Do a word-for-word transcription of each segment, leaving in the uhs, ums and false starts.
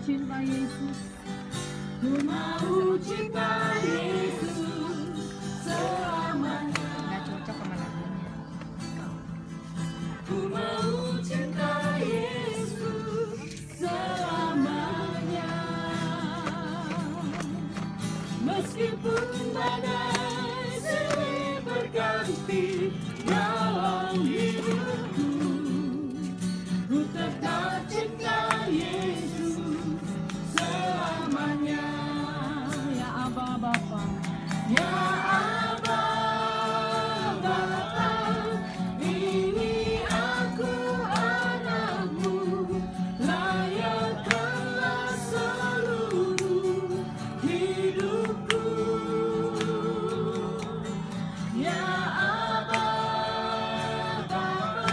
cinta Yesus. Ku mau cinta Yesus selamanya. Nggak cocok sama lagunya. Ku mau cinta Yesus selamanya. Meskipun badai silih berganti dalam hidupku, ku tetap cinta Yesus selamanya. Ya Aba Bapa, Ya Aba Bapa, ini aku anakmu, layakkanlah seluruh hidupku. Ya Aba Bapa,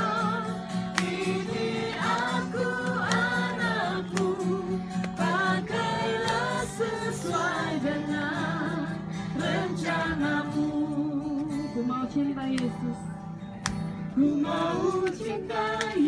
ini aku anakmu, pakailah sesuai dengan rencanamu. ku mau cinta Yesus. Ku mau cinta